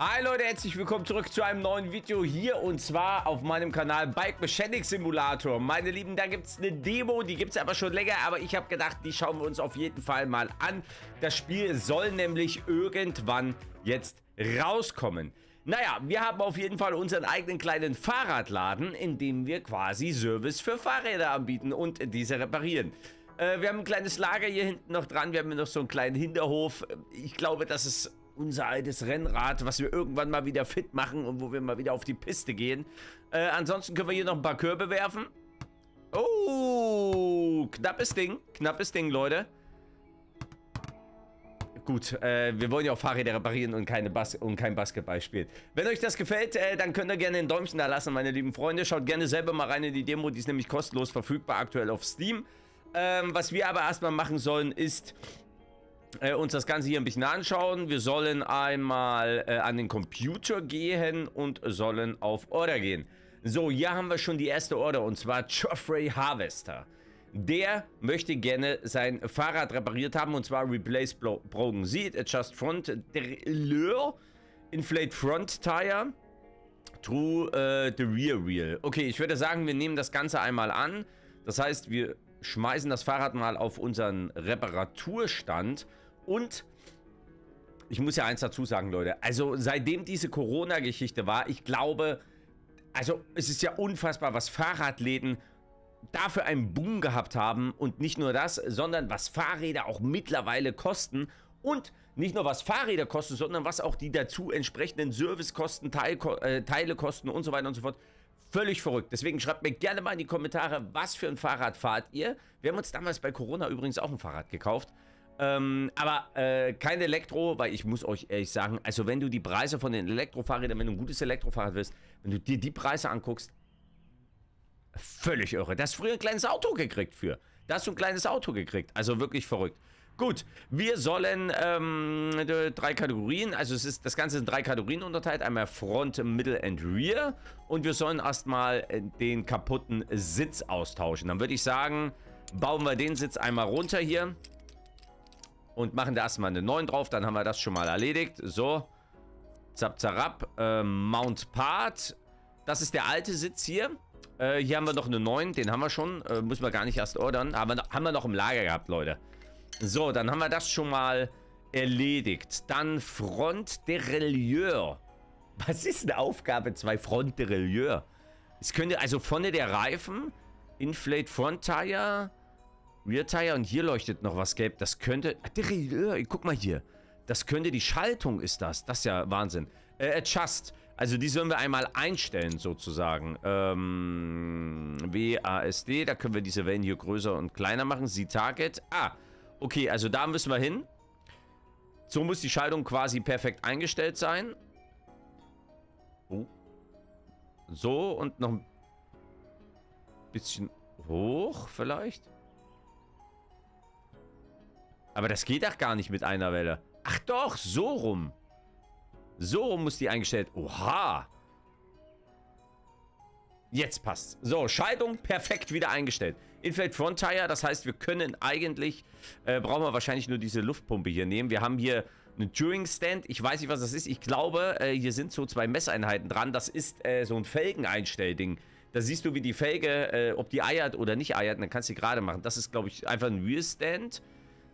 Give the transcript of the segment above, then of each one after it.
Hi Leute, herzlich willkommen zurück zu einem neuen Video hier und zwar auf meinem Kanal Bike Mechanic Simulator. Meine Lieben, da gibt es eine Demo, die gibt es aber schon länger, aber ich habe gedacht, die schauen wir uns auf jeden Fall mal an. Das Spiel soll nämlich irgendwann jetzt rauskommen. Naja, wir haben auf jeden Fall unseren eigenen kleinen Fahrradladen, in dem wir quasi Service für Fahrräder anbieten und diese reparieren. Wir haben ein kleines Lager hier hinten noch dran, wir haben hier noch so einen kleinen Hinterhof. Ich glaube, das ist unser altes Rennrad, was wir irgendwann mal wieder fit machen und wo wir mal wieder auf die Piste gehen. Ansonsten können wir hier noch ein paar Körbe werfen. Oh, knappes Ding, Leute. Gut, wir wollen ja auch Fahrräder reparieren und kein Basketball spielen. Wenn euch das gefällt, dann könnt ihr gerne ein Däumchen da lassen, meine lieben Freunde. Schaut gerne selber mal rein in die Demo, die ist nämlich kostenlos verfügbar aktuell auf Steam. Was wir aber erstmal machen sollen, ist uns das Ganze hier ein bisschen anschauen. Wir sollen einmal an den Computer gehen und sollen auf Order gehen. So, hier haben wir schon die erste Order und zwar Geoffrey Harvester. Der möchte gerne sein Fahrrad repariert haben und zwar Replace Broken Seat, Adjust Front Derailleur, Inflate Front Tire, True the Rear Wheel. Okay, ich würde sagen, wir nehmen das Ganze einmal an. Das heißt, wir schmeißen das Fahrrad mal auf unseren Reparaturstand und ich muss ja eins dazu sagen, Leute, also seitdem diese Corona-Geschichte war, ich glaube, also es ist ja unfassbar, was Fahrradläden dafür einen Boom gehabt haben und nicht nur das, sondern was Fahrräder auch mittlerweile kosten und nicht nur was Fahrräder kosten, sondern was auch die dazu entsprechenden Servicekosten, Teile kosten und so weiter und so fort. Völlig verrückt. Deswegen schreibt mir gerne mal in die Kommentare, was für ein Fahrrad fahrt ihr. Wir haben uns damals bei Corona übrigens auch ein Fahrrad gekauft. Aber kein Elektro, weil ich muss euch ehrlich sagen, also wenn du die Preise von den Elektrofahrrädern, wenn du ein gutes Elektrofahrrad willst, wenn du dir die Preise anguckst, völlig irre. Da hast du früher ein kleines Auto gekriegt für. Da hast du ein kleines Auto gekriegt. Also wirklich verrückt. Gut, wir sollen 3 Kategorien, also das Ganze in 3 Kategorien unterteilt, einmal Front, Middle and Rear und wir sollen erstmal den kaputten Sitz austauschen. Dann würde ich sagen, bauen wir den Sitz einmal runter hier und machen da erstmal eine 9 drauf, dann haben wir das schon mal erledigt. So, zap, zarab, Mount Part, das ist der alte Sitz hier. Hier haben wir noch eine 9, den haben wir schon, müssen wir gar nicht erst ordern, haben wir noch im Lager gehabt, Leute. So, dann haben wir das schon mal erledigt. Dann Front Derailleur. Was ist eine Aufgabe 2 Front Derailleur? Es könnte also vorne der Reifen, Inflate Front Tire, Rear Tire und hier leuchtet noch was gelb. Das könnte, Derailleur, guck mal hier. Das könnte die Schaltung ist das. Das ist ja Wahnsinn. Adjust. Also die sollen wir einmal einstellen sozusagen. WASD, da können wir diese Wellen hier größer und kleiner machen. Sie Target. Ah, okay, also da müssen wir hin. So muss die Schaltung quasi perfekt eingestellt sein. Oh. So und noch ein bisschen hoch vielleicht. Aber das geht doch gar nicht mit einer Welle. Ach doch, so rum. So rum muss die eingestellt. Oha. Jetzt passt's. So, Schaltung perfekt wieder eingestellt. Inflate Front Tire, das heißt, wir können eigentlich, brauchen wir wahrscheinlich nur diese Luftpumpe hier nehmen. Wir haben hier einen Touring Stand. Ich weiß nicht, was das ist. Ich glaube, hier sind so 2 Messeinheiten dran. Das ist so ein Felgeneinstellding. Da siehst du, wie die Felge, ob die eiert oder nicht eiert. Und dann kannst du die gerade machen. Das ist, glaube ich, einfach ein Wheel Stand.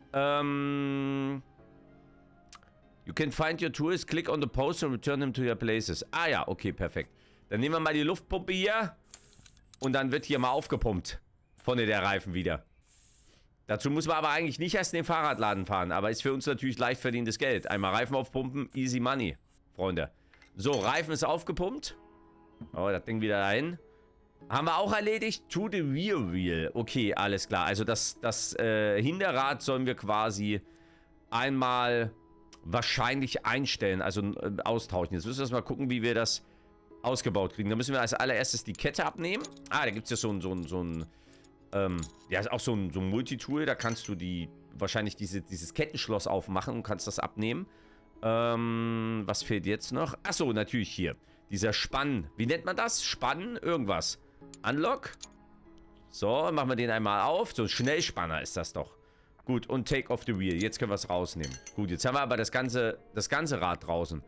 You can find your tools, click on the post and return them to your places. Ah ja, okay, perfekt. Dann nehmen wir mal die Luftpumpe hier und dann wird hier mal aufgepumpt. Vorne der Reifen wieder. Dazu muss man aber eigentlich nicht erst in den Fahrradladen fahren, aber ist für uns natürlich leicht verdientes Geld. Einmal Reifen aufpumpen, easy money, Freunde. So, Reifen ist aufgepumpt. Oh, das Ding wieder dahin. Haben wir auch erledigt. To the rear wheel. Okay, alles klar. Also das Hinterrad sollen wir quasi einmal wahrscheinlich einstellen, also austauschen. Jetzt müssen wir mal gucken, wie wir das ausgebaut kriegen. Da müssen wir als allererstes die Kette abnehmen. Ah, da gibt es ja so ein ja, ist auch so ein Multitool. Da kannst du wahrscheinlich dieses Kettenschloss aufmachen und kannst das abnehmen. Was fehlt jetzt noch? Achso, natürlich hier. Dieser Spann. Wie nennt man das? Spann? Irgendwas. Unlock. So, machen wir den einmal auf. So ein Schnellspanner ist das doch. Gut, und Take off the Wheel. Jetzt können wir es rausnehmen. Gut, jetzt haben wir aber das ganze Rad draußen.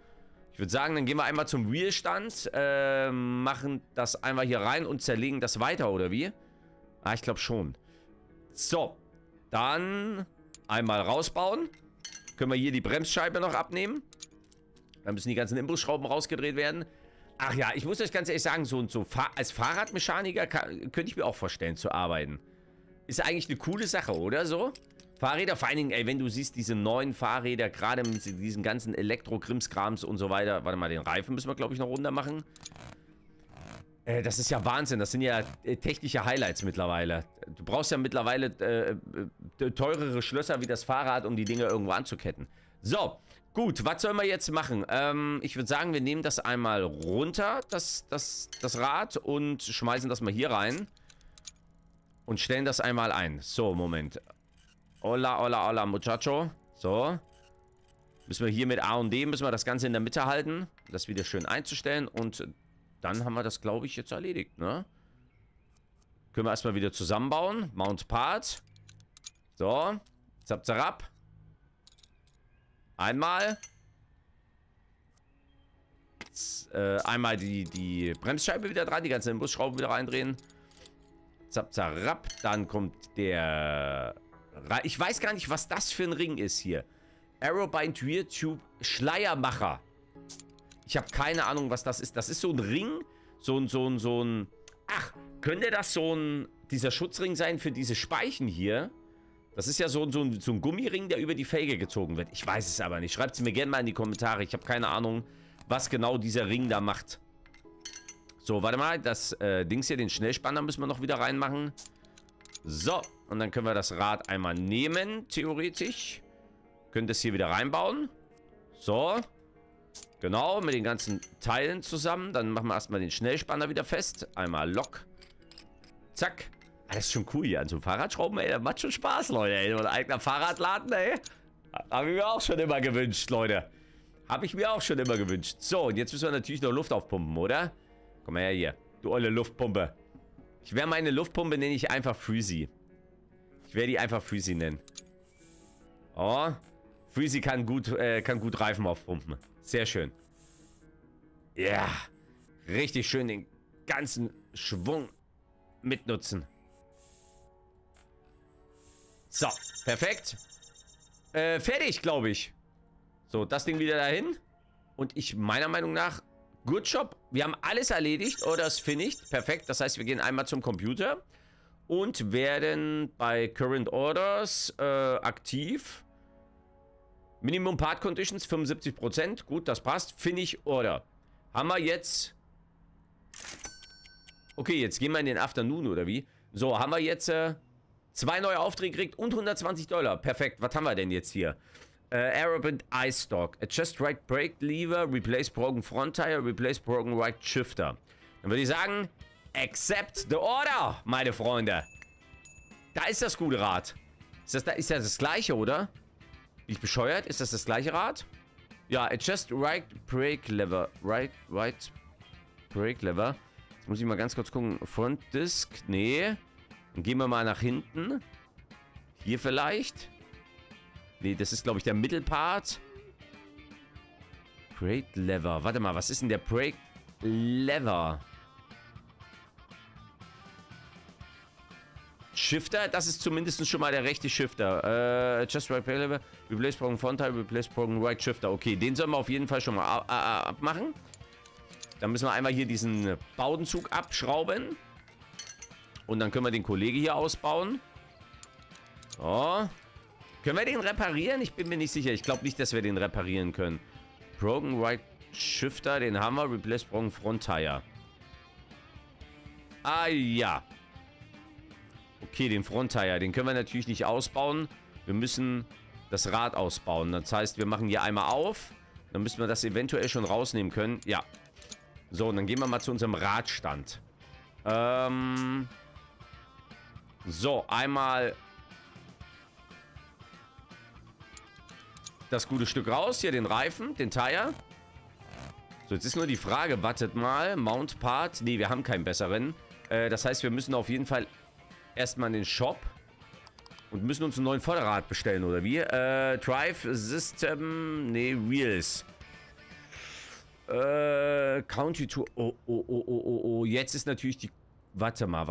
Ich würde sagen, dann gehen wir einmal zum Wheelstand, machen das einmal hier rein und zerlegen das weiter, oder wie? Ah, ich glaube schon. So, dann einmal rausbauen. Können wir hier die Bremsscheibe noch abnehmen. Dann müssen die ganzen Imbusschrauben rausgedreht werden. Ach ja, ich muss euch ganz ehrlich sagen, als Fahrradmechaniker könnte ich mir auch vorstellen zu arbeiten. Ist eigentlich eine coole Sache, oder so? Fahrräder, vor allen Dingen, ey, wenn du siehst, diese neuen Fahrräder, gerade mit diesen ganzen Elektro-Krimskrams und so weiter. Warte mal, den Reifen müssen wir, glaube ich, noch runter machen. Das ist ja Wahnsinn. Das sind ja technische Highlights mittlerweile. Du brauchst ja mittlerweile teurere Schlösser wie das Fahrrad, um die Dinge irgendwo anzuketten. So, gut, was sollen wir jetzt machen? Ich würde sagen, wir nehmen das einmal runter, das Rad, und schmeißen das mal hier rein. Und stellen das einmal ein. So, Moment. Hola, hola, hola, muchacho. So. Müssen wir hier mit A und D, müssen wir das Ganze in der Mitte halten. Das wieder schön einzustellen. Und dann haben wir das, glaube ich, jetzt erledigt, ne? Können wir erstmal wieder zusammenbauen. Mount Part. So. Zap, zarab. Einmal. Jetzt, einmal die Bremsscheibe wieder dran. Die ganzen Imbusschrauben wieder reindrehen. Zap, zarab. Dann kommt der... Ich weiß gar nicht, was das für ein Ring ist hier. Aerobind Rear Tube Schleiermacher. Ich habe keine Ahnung, was das ist. Das ist so ein Ring. So ein... Ach, könnte das dieser Schutzring sein für diese Speichen hier? Das ist ja so ein Gummiring, der über die Felge gezogen wird. Ich weiß es aber nicht. Schreibt es mir gerne mal in die Kommentare. Ich habe keine Ahnung, was genau dieser Ring da macht. So, warte mal. Das Dings hier, den Schnellspanner müssen wir noch wieder reinmachen. So, und dann können wir das Rad einmal nehmen, theoretisch. Können das hier wieder reinbauen. So. Genau, mit den ganzen Teilen zusammen. Dann machen wir erstmal den Schnellspanner wieder fest. Einmal Lock. Zack. Ah, das ist schon cool hier an so einem Fahrradschrauben, ey. Das macht schon Spaß, Leute, ey. Ein eigener Fahrradladen, ey. Habe ich mir auch schon immer gewünscht, Leute. Habe ich mir auch schon immer gewünscht. So, und jetzt müssen wir natürlich noch Luft aufpumpen, oder? Komm mal her hier. Du olle Luftpumpe. Ich werde meine Luftpumpe, nenne ich einfach Freezy. Ich werde die einfach Freezy nennen. Oh. Freezy kann gut Reifen aufpumpen. Sehr schön. Ja. Yeah. Richtig schön den ganzen Schwung mitnutzen. So. Perfekt. Fertig, glaube ich. So, das Ding wieder dahin. Und meiner Meinung nach, good job. Wir haben alles erledigt. Oder ist finished. Perfekt. Das heißt, wir gehen einmal zum Computer. Und werden bei Current Orders aktiv. Minimum Part Conditions 75%. Gut, das passt. Finish Order. Haben wir jetzt... Okay, jetzt gehen wir in den Afternoon, oder wie? So, haben wir jetzt 2 neue Aufträge gekriegt und $120. Perfekt. Was haben wir denn jetzt hier? Aerobind Eye Stock. Adjust right brake lever. Replace broken front tire. Replace broken right shifter. Dann würde ich sagen, accept the order, meine Freunde. Da ist das gute Rad. Ist ja das gleiche, oder? Bin ich bescheuert? Ist das gleiche Rad? Ja, adjust right brake lever. Right brake lever. Jetzt muss ich mal ganz kurz gucken. Front Disc. Nee. Dann gehen wir mal nach hinten. Hier vielleicht. Nee, das ist, glaube ich, der Mittelpart. Brake lever. Warte mal, was ist denn der Brake lever? Shifter, das ist zumindest schon mal der rechte Shifter. Just right lever, replace broken front tire, replace broken right shifter. Okay, den sollen wir auf jeden Fall schon mal abmachen. Dann müssen wir einmal hier diesen Baudenzug abschrauben. Und dann können wir den Kollege hier ausbauen. So. Können wir den reparieren? Ich bin mir nicht sicher. Ich glaube nicht, dass wir den reparieren können. Broken right shifter, den haben wir. Replace broken front tire. Ah ja. Okay, den Fronttire, den können wir natürlich nicht ausbauen. Wir müssen das Rad ausbauen. Das heißt, wir machen hier einmal auf. Dann müssen wir das eventuell schon rausnehmen können. Ja. So, und dann gehen wir mal zu unserem Radstand. So, einmal das gute Stück raus. Hier den Reifen, den Tire. So, jetzt ist nur die Frage, wartet mal. Mount Part. Nee, wir haben keinen besseren. Das heißt, wir müssen auf jeden Fall erstmal in den Shop und müssen uns einen neuen Vorderrad bestellen, oder wie? Drive System, nee, Wheels. Country Tour. Oh. Jetzt ist natürlich die... Warte mal.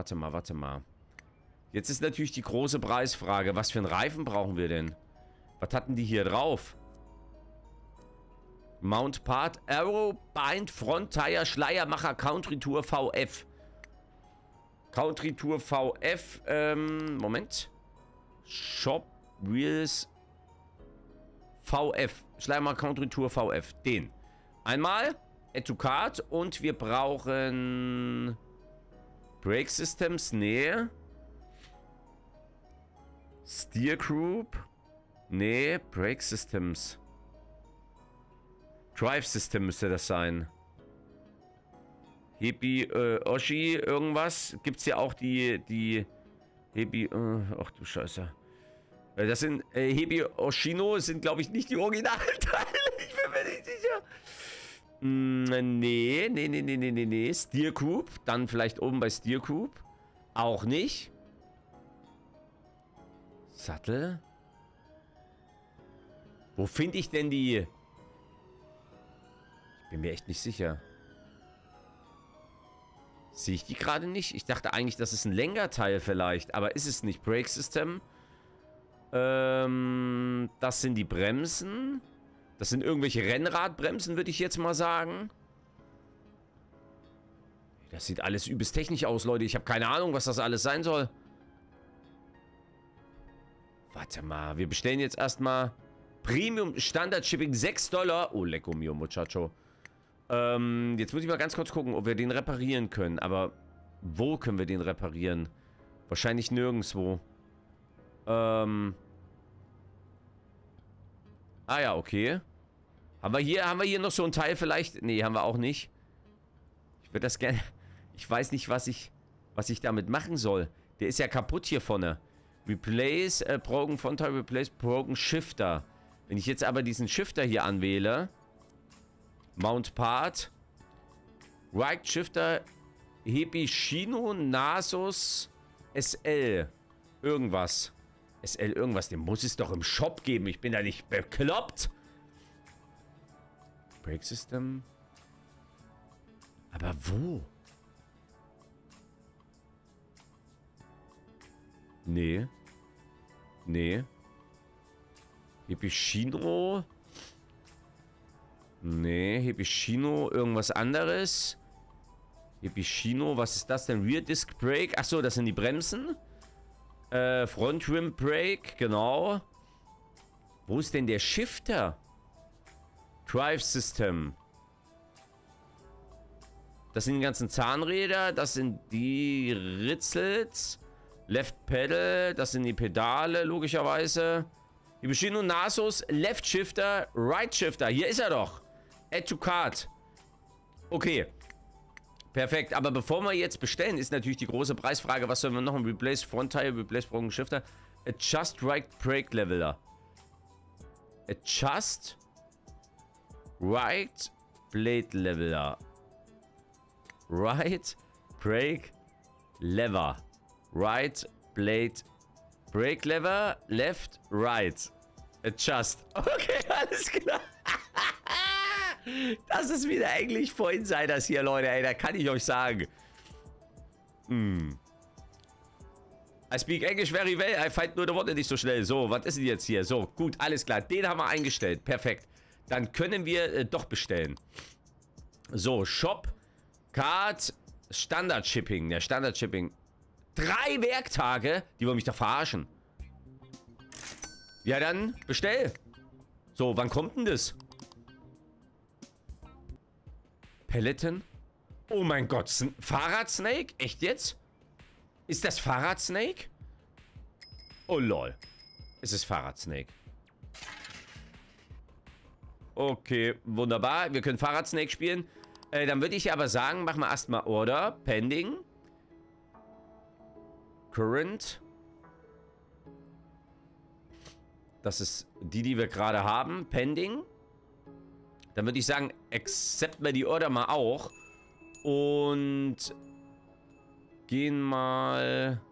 Jetzt ist natürlich die große Preisfrage. Was für einen Reifen brauchen wir denn? Was hatten die hier drauf? Mount Part, Arrow, Bind, Front, Tire, Schleiermacher, Country Tour VF. Country Tour VF, Moment. Shop, Wheels, VF. Schleiermacher, Country Tour VF. Den. Einmal, Add to Cart und wir brauchen Brake Systems, nee. Steer Group, nee, Brake Systems. Drive System müsste das sein. Hebi, Oshi, irgendwas. Gibt's ja auch die Hebi, ach du Scheiße. Das sind, Hebi Oshino sind, glaube ich, nicht die Originalteile. Ich bin mir nicht sicher. Nee. Steer Group. Dann vielleicht oben bei Steer Group. Auch nicht. Sattel. Wo finde ich denn die... Bin mir echt nicht sicher. Sehe ich die gerade nicht? Ich dachte eigentlich, das ist ein Lenkerteil vielleicht. Aber ist es nicht. Brake System. Das sind die Bremsen. Das sind irgendwelche Rennradbremsen, würde ich jetzt mal sagen. Das sieht alles übelst technisch aus, Leute. Ich habe keine Ahnung, was das alles sein soll. Warte mal. Wir bestellen jetzt erstmal Premium Standard Shipping $6. Oh, lecco mio, muchacho. Jetzt muss ich mal ganz kurz gucken, ob wir den reparieren können. Aber wo können wir den reparieren? Wahrscheinlich nirgendwo. Ah ja, okay. Haben wir hier noch so ein Teil vielleicht? Nee, haben wir auch nicht. Ich würde das gerne... Ich weiß nicht, was ich damit machen soll. Der ist ja kaputt hier vorne. Replace Broken Frontal, Replace Broken Shifter. Wenn ich jetzt aber diesen Shifter hier anwähle... Mount Part, Right Shifter, Hebishino, Nasus, SL, irgendwas. SL irgendwas, den muss es doch im Shop geben. Ich bin da nicht bekloppt. Brake System. Aber wo? Nee. Hebishino. Nee, Hebishino, irgendwas anderes. Hebishino, was ist das denn? Rear Disc Brake. Achso, das sind die Bremsen. Front Rim Brake, genau. Wo ist denn der Shifter? Drive System. Das sind die ganzen Zahnräder. Das sind die Ritzels. Left Pedal. Das sind die Pedale, logischerweise. Hebishino, Nasus, Left Shifter, Right Shifter. Hier ist er doch. Add to Cart. Okay. Perfekt. Aber bevor wir jetzt bestellen, ist natürlich die große Preisfrage. Was sollen wir noch? Replace Front Tire, Replace Broken Shifter. Adjust Right Brake Leveler. Adjust Right Blade Leveler. Right Brake Lever. Right Blade Brake Lever. Left, Right. Adjust. Okay, alles klar. Das ist wieder Englisch for Insiders hier, Leute. Ey, da kann ich euch sagen. I speak English very well. I find nur die Worte nicht so schnell. So, was ist denn jetzt hier? So, gut, alles klar. Den haben wir eingestellt. Perfekt. Dann können wir doch bestellen. So, Shop, Card, Standard Shipping. Der Standard Shipping. 3 Werktage? Die wollen mich doch verarschen. Ja, dann bestell. So, wann kommt denn das? Peloton? Oh mein Gott, Fahrrad-Snake? Echt jetzt? Ist das Fahrrad-Snake? Oh lol. Es ist Fahrrad-Snake. Okay, wunderbar. Wir können Fahrrad-Snake spielen. Dann würde ich aber sagen, machen wir erstmal Order. Pending. Current. Das ist die wir gerade haben. Pending. Dann würde ich sagen, accept wir die Order mal auch. Und gehen mal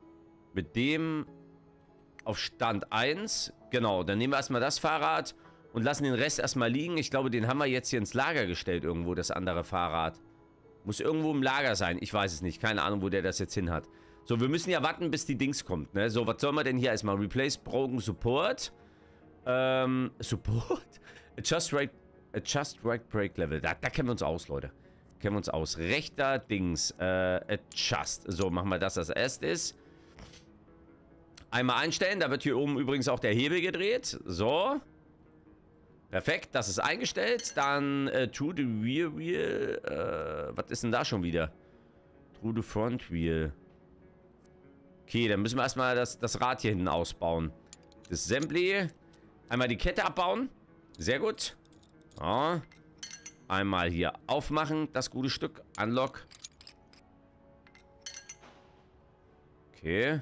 mit dem auf Stand 1. Genau, dann nehmen wir erstmal das Fahrrad und lassen den Rest erstmal liegen. Ich glaube, den haben wir jetzt hier ins Lager gestellt irgendwo, das andere Fahrrad. Muss irgendwo im Lager sein. Ich weiß es nicht. Keine Ahnung, wo der das jetzt hin hat. So, wir müssen ja warten, bis die Dings kommt, ne? So, was soll man denn hier erstmal? Replace Broken Support. Support? Adjust Right Brake Level. Da kennen wir uns aus, Leute. Kennen wir uns aus. Rechter Dings. Adjust. So, machen wir das als erstes. Einmal einstellen. Da wird hier oben übrigens auch der Hebel gedreht. So. Perfekt, das ist eingestellt. Dann to the rear wheel. Was ist denn da schon wieder? To the front wheel. Okay, dann müssen wir erstmal das Rad hier hinten ausbauen. Das Assembly. Einmal die Kette abbauen. Sehr gut. Ja. Einmal hier aufmachen, das gute Stück. Unlock. Okay.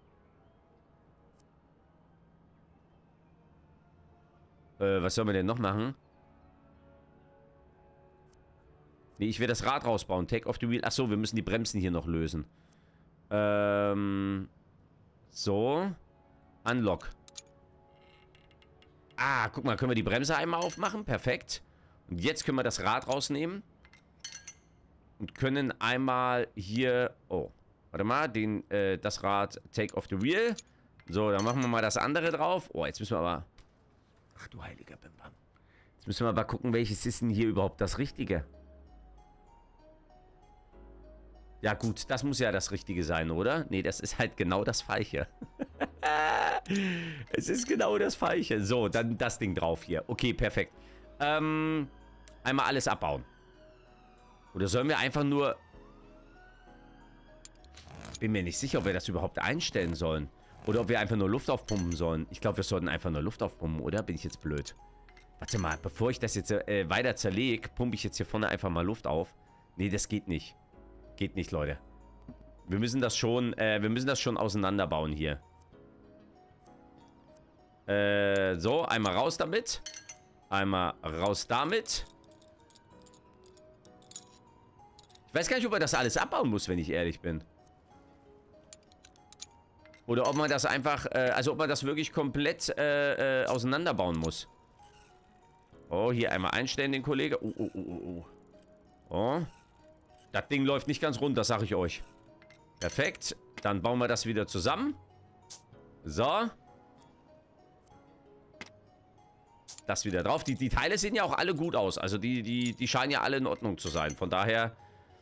Was sollen wir denn noch machen? Nee, ich will das Rad rausbauen. Take off the wheel. Achso, wir müssen die Bremsen hier noch lösen. So. Unlock. Ah, guck mal, können wir die Bremse einmal aufmachen? Perfekt. Und jetzt können wir das Rad rausnehmen. Und können einmal hier... Oh, warte mal, das Rad Take off the wheel. So, dann machen wir mal das andere drauf. Oh, jetzt müssen wir aber... Ach du heiliger Bimbam. Jetzt müssen wir aber gucken, welches ist denn hier überhaupt das Richtige. Ja gut, das muss ja das Richtige sein, oder? Nee, das ist halt genau das Falsche. Es ist genau das Falsche. So, dann das Ding drauf hier. Okay, perfekt. Einmal alles abbauen. Oder sollen wir einfach nur... Bin mir nicht sicher, ob wir das überhaupt einstellen sollen. Oder ob wir einfach nur Luft aufpumpen sollen. Ich glaube, wir sollten einfach nur Luft aufpumpen, oder? Bin ich jetzt blöd? Warte mal, bevor ich das jetzt weiter zerlege, pumpe ich jetzt hier vorne einfach mal Luft auf. Nee, das geht nicht. Geht nicht, Leute. Wir müssen das schon auseinanderbauen hier. So, einmal raus damit. Einmal raus damit. Ich weiß gar nicht, ob man das alles abbauen muss, wenn ich ehrlich bin. Oder ob man das einfach, also ob man das wirklich komplett auseinanderbauen muss. Oh, hier einmal einstellen, den Kollege. Oh. Das Ding läuft nicht ganz rund, das sage ich euch. Perfekt. Dann bauen wir das wieder zusammen. So. Das wieder drauf. Die Teile sehen ja auch alle gut aus. Also die scheinen ja alle in Ordnung zu sein. Von daher.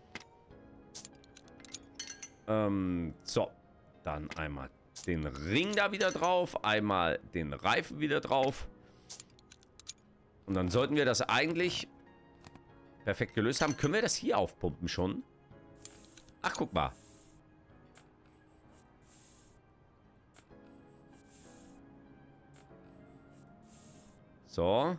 So. Dann einmal den Ring da wieder drauf. Einmal den Reifen wieder drauf. Und dann sollten wir das eigentlich perfekt gelöst haben. Können wir das hier aufpumpen schon? Ach, guck mal. So.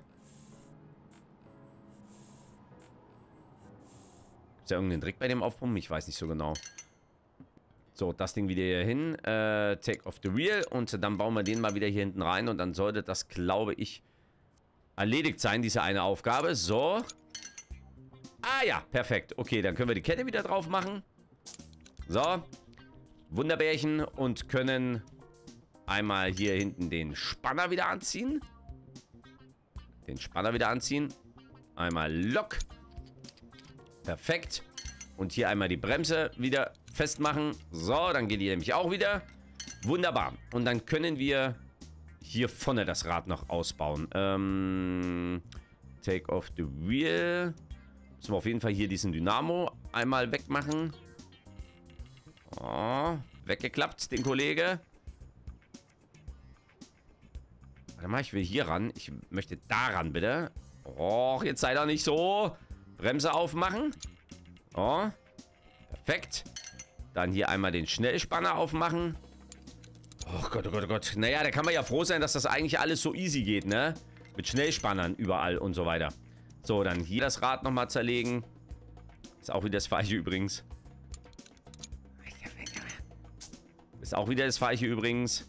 Ist ja irgendein Trick bei dem Aufpumpen? Ich weiß nicht so genau. So, das Ding wieder hier hin. Take off the wheel. Und dann bauen wir den mal wieder hier hinten rein. Und dann sollte das, glaube ich, erledigt sein, diese eine Aufgabe. So. Ah ja, perfekt. Okay, dann können wir die Kette wieder drauf machen. So. Wunderbärchen. Und können einmal hier hinten den Spanner wieder anziehen. Einmal Lock. Perfekt. Und hier einmal die Bremse wieder festmachen. So, dann geht die nämlich auch wieder. Wunderbar. Und dann können wir hier vorne das Rad noch ausbauen. Take off the wheel. Müssen wir auf jeden Fall hier diesen Dynamo einmal wegmachen. Oh, weggeklappt, den Kollege. Warte mal, ich will hier ran. Ich möchte daran, bitte. Och, jetzt sei doch nicht so. Bremse aufmachen. Oh, perfekt. Dann hier einmal den Schnellspanner aufmachen. Oh Gott, oh Gott, oh Gott. Naja, da kann man ja froh sein, dass das eigentlich alles so easy geht, ne? Mit Schnellspannern überall und so weiter. So, dann hier das Rad nochmal zerlegen. Ist auch wieder das Falsche übrigens. Ist auch wieder das Falsche übrigens.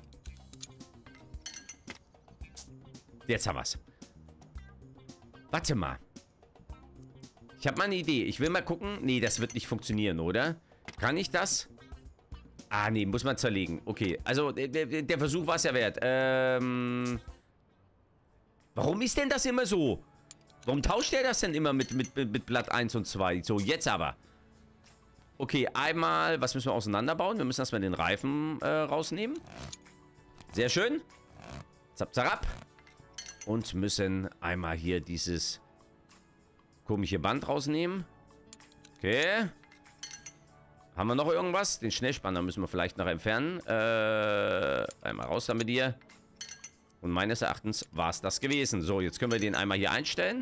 Jetzt haben wir's. Warte mal. Ich habe mal eine Idee. Ich will mal gucken. Nee, das wird nicht funktionieren, oder? Kann ich das? Ah, nee, muss man zerlegen. Okay, also der Versuch war es ja wert. Warum ist denn das immer so? Warum tauscht der das denn immer mit Blatt 1 und 2? So, jetzt aber. Okay, einmal, was müssen wir auseinanderbauen? Wir müssen erstmal den Reifen rausnehmen. Sehr schön. Zap, zarab. Und müssen einmal hier dieses komische Band rausnehmen. Okay. Haben wir noch irgendwas? Den Schnellspanner müssen wir vielleicht noch entfernen. Einmal raus damit hier. Und meines Erachtens war es das gewesen. So, jetzt können wir den einmal hier einstellen.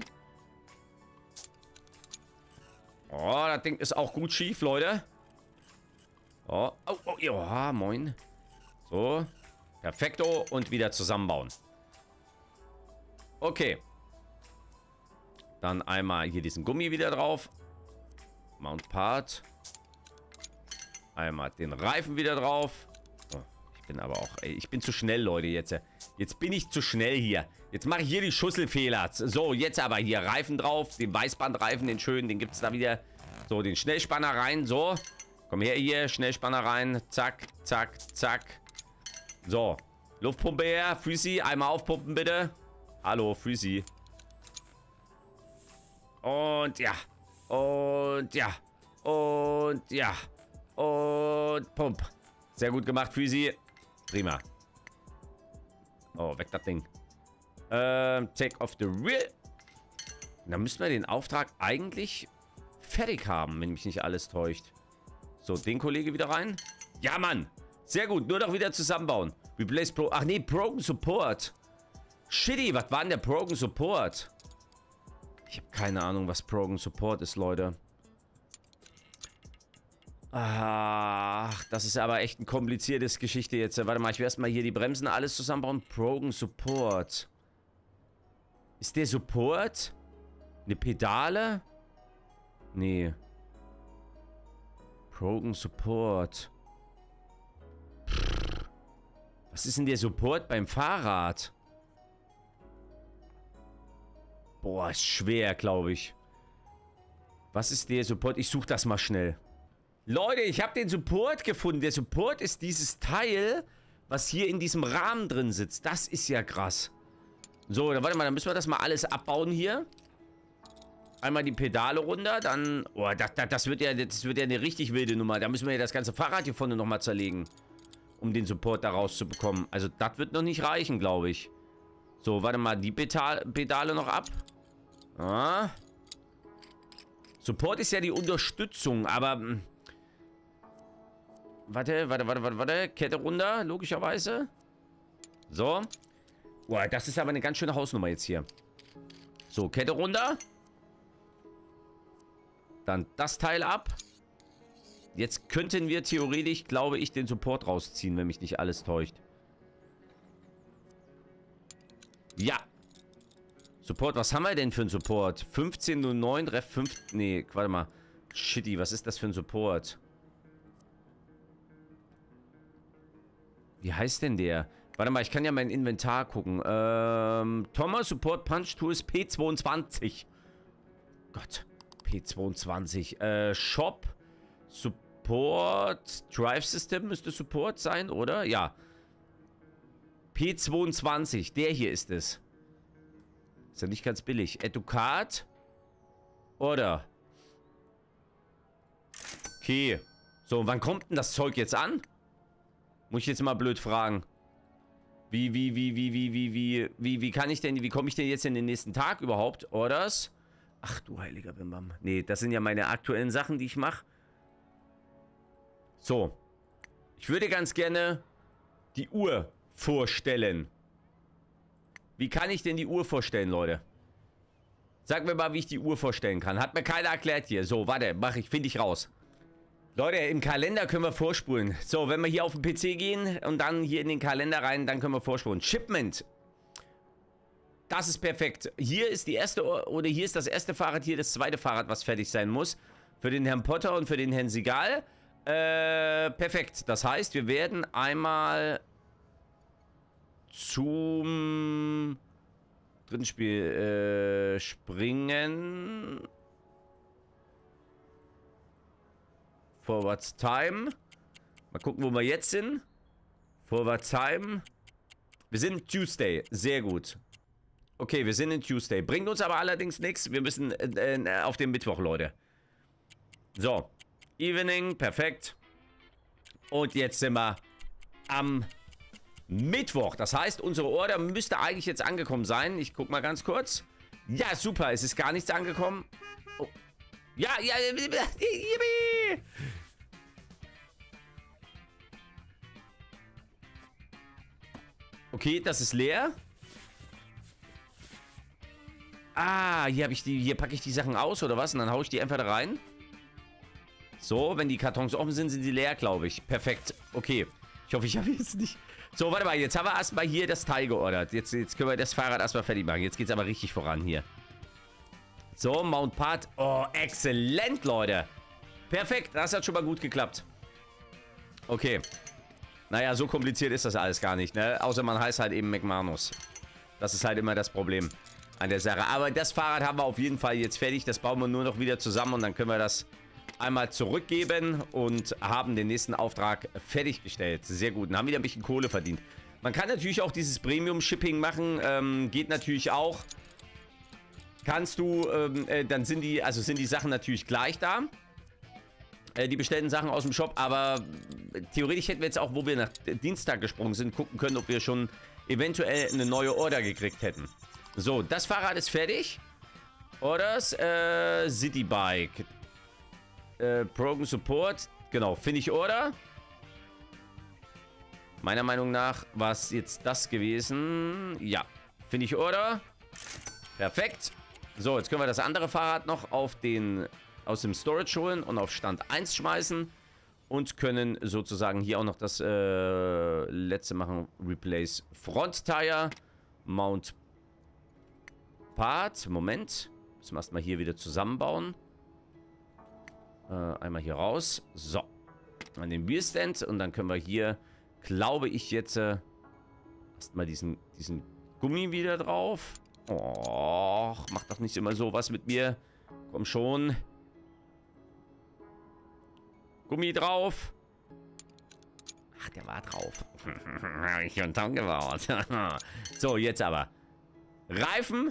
Oh, das Ding ist auch gut schief, Leute. Oh, oh, oh, ja, moin. So. Perfekto. Und wieder zusammenbauen. Okay. Dann einmal hier diesen Gummi wieder drauf. Mount Part. Einmal den Reifen wieder drauf. Oh, ich bin aber auch... Ey, ich bin zu schnell, Leute, jetzt. Jetzt bin ich zu schnell hier. Jetzt mache ich hier die Schusselfehler. So, jetzt aber hier Reifen drauf. Den Weißbandreifen, den schönen, den gibt es da wieder. So, den Schnellspanner rein. So. Komm her hier. Schnellspanner rein. Zack, zack, zack. So. Luftpumpe her. Freezy, einmal aufpumpen, bitte. Hallo, Freezy. Und ja. Und ja. Und ja. Und Pump. Sehr gut gemacht, Freezy. Prima. Oh, weg das Ding. Take off the rear. Dann müssen wir den Auftrag eigentlich fertig haben, wenn mich nicht alles täuscht. So, den Kollege wieder rein. Ja, Mann. Sehr gut. Nur noch wieder zusammenbauen. Replace Pro... Ach nee, Broken Support. Shitty, was war denn der Broken Support? Ich habe keine Ahnung, was Broken Support ist, Leute. Ach, das ist aber echt eine komplizierte Geschichte jetzt. Warte mal, ich will erstmal hier die Bremsen alles zusammenbauen. Broken Support. Ist der Support eine Pedale? Nee. Broken Support. Was ist denn der Support beim Fahrrad? Boah, ist schwer, glaube ich. Was ist der Support? Ich suche das mal schnell. Leute, ich habe den Support gefunden. Der Support ist dieses Teil, was hier in diesem Rahmen drin sitzt. Das ist ja krass. So, dann warte mal, dann müssen wir das mal alles abbauen hier. Einmal die Pedale runter, dann... Oh, das wird ja eine richtig wilde Nummer. Da müssen wir ja das ganze Fahrrad hier vorne nochmal zerlegen. Um den Support da rauszubekommen. Also, das wird noch nicht reichen, glaube ich. So, warte mal, die Pedale noch ab. Ah. Support ist ja die Unterstützung, aber... Warte. Kette runter, logischerweise. So. Boah, das ist aber eine ganz schöne Hausnummer jetzt hier. So, Kette runter. Dann das Teil ab. Jetzt könnten wir theoretisch, glaube ich, den Support rausziehen, wenn mich nicht alles täuscht. Ja. Support, was haben wir denn für einen Support? 1509, Ref 5... Nee, warte mal. Shitty, was ist das für ein Support? Wie heißt denn der? Warte mal, ich kann ja mein Inventar gucken. Thomas Support Punch Tools P22. Gott. P22. Shop. Support. Drive System müsste Support sein, oder? Ja. P22. Der hier ist es. Ist ja nicht ganz billig. Educat. Oder? Okay. So, wann kommt denn das Zeug jetzt an? Muss ich jetzt mal blöd fragen. Wie kann ich denn, wie komme ich denn jetzt in den nächsten Tag überhaupt? Orders? Ach du heiliger Bimbam. Nee, das sind ja meine aktuellen Sachen, die ich mache. So. Ich würde ganz gerne die Uhr vorstellen. Wie kann ich denn die Uhr vorstellen, Leute? Sag mir mal, wie ich die Uhr vorstellen kann. Hat mir keiner erklärt hier. So, warte, finde ich raus. Leute, im Kalender können wir vorspulen. So, wenn wir hier auf den PC gehen und dann hier in den Kalender rein, dann können wir vorspulen. Shipment. Das ist perfekt. Hier ist die erste, oder hier ist das erste Fahrrad, hier das zweite Fahrrad, was fertig sein muss. Für den Herrn Potter und für den Herrn Segal. Perfekt. Das heißt, wir werden einmal zum Drinspiel springen. Forwards Time. Mal gucken, wo wir jetzt sind. Forwards Time. Wir sind Tuesday. Sehr gut. Okay, wir sind in Tuesday. Bringt uns aber allerdings nichts. Wir müssen auf den Mittwoch, Leute. So. Evening, perfekt. Und jetzt sind wir am Mittwoch. Das heißt, unsere Order müsste eigentlich jetzt angekommen sein. Ich guck mal ganz kurz. Ja, super. Es ist gar nichts angekommen. Oh. Ja, ja. Okay, das ist leer. Ah, hier packe ich die Sachen aus, oder was? Und dann haue ich die einfach da rein. So, wenn die Kartons offen sind, sind die leer, glaube ich. Perfekt. Okay. Ich hoffe, ich habe jetzt nicht... So, warte mal. Jetzt haben wir erstmal hier das Teil geordert. Jetzt können wir das Fahrrad erstmal fertig machen. Jetzt geht es aber richtig voran hier. So, Mount Part. Oh, exzellent, Leute. Perfekt. Das hat schon mal gut geklappt. Okay. Naja, so kompliziert ist das alles gar nicht, ne? Außer man heißt halt eben McManus. Das ist halt immer das Problem an der Sache. Aber das Fahrrad haben wir auf jeden Fall jetzt fertig. Das bauen wir nur noch wieder zusammen und dann können wir das einmal zurückgeben und haben den nächsten Auftrag fertiggestellt. Sehr gut. Dann haben wir wieder ein bisschen Kohle verdient. Man kann natürlich auch dieses Premium-Shipping machen. Geht natürlich auch. Kannst du, dann sind die Sachen natürlich gleich da. Die bestellten Sachen aus dem Shop, aber theoretisch hätten wir jetzt auch, wo wir nach Dienstag gesprungen sind, gucken können, ob wir schon eventuell eine neue Order gekriegt hätten. So, das Fahrrad ist fertig. Orders, City Bike. Program Support, genau, Finish Order. Meiner Meinung nach war es jetzt das gewesen. Ja, Finish Order. Perfekt. So, jetzt können wir das andere Fahrrad noch aus dem Storage holen und auf Stand 1 schmeißen. Und können sozusagen hier auch noch das letzte machen. Replace Front Tire. Mount Part. Moment. Müssen wir erstmal hier wieder zusammenbauen. Einmal hier raus. So. An den Wheelstand. Und dann können wir hier, glaube ich, jetzt erstmal diesen Gummi wieder drauf. Och, mach doch nicht immer sowas mit mir. Komm schon. Gummi drauf. Ach, der war drauf. Habe ich schon Tom gebaut. So, jetzt aber. Reifen.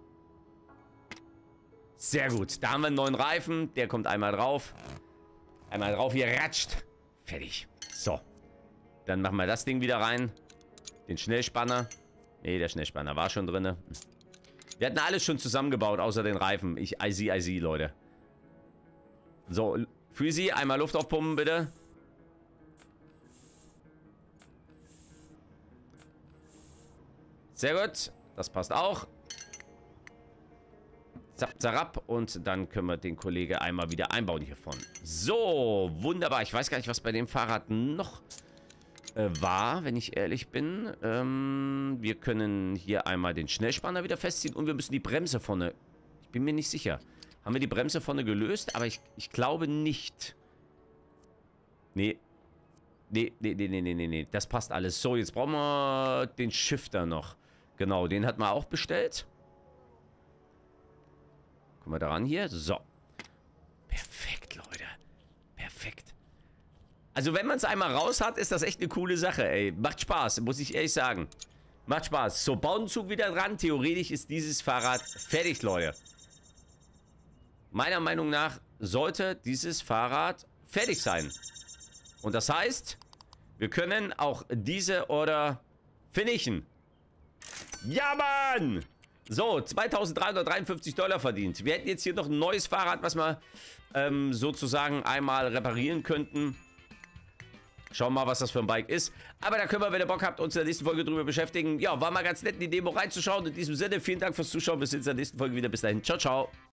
Sehr gut. Da haben wir einen neuen Reifen. Der kommt einmal drauf. Einmal drauf hier ratscht. Fertig. So. Dann machen wir das Ding wieder rein. Den Schnellspanner. Ne, der Schnellspanner war schon drin. Wir hatten alles schon zusammengebaut, außer den Reifen. I see, Leute. So, für Sie einmal Luft aufpumpen, bitte. Sehr gut. Das passt auch. Zap, zarab. Und dann können wir den Kollegen einmal wieder einbauen hiervon. So, wunderbar. Ich weiß gar nicht, was bei dem Fahrrad noch war, wenn ich ehrlich bin. Wir können hier einmal den Schnellspanner wieder festziehen und wir müssen die Bremse vorne... Ich bin mir nicht sicher. Haben wir die Bremse vorne gelöst? Aber ich glaube nicht. Nee. Nee. Das passt alles. So, jetzt brauchen wir den Shifter noch. Genau, den hat man auch bestellt. Kommen wir daran hier. So. Perfekt, Leute. Perfekt. Also, wenn man es einmal raus hat, ist das echt eine coole Sache, ey. Macht Spaß, muss ich ehrlich sagen. Macht Spaß. So, Bauenzug wieder dran. Theoretisch ist dieses Fahrrad fertig, Leute. Meiner Meinung nach sollte dieses Fahrrad fertig sein. Und das heißt, wir können auch diese Order finishen. Ja, Mann! So, 2.353 $ verdient. Wir hätten jetzt hier noch ein neues Fahrrad, was wir sozusagen einmal reparieren könnten. Schauen wir mal, was das für ein Bike ist. Aber da können wir, wenn ihr Bock habt, uns in der nächsten Folge drüber beschäftigen. Ja, war mal ganz nett, in die Demo reinzuschauen. In diesem Sinne, vielen Dank fürs Zuschauen. Bis in der nächsten Folge wieder. Bis dahin. Ciao, ciao.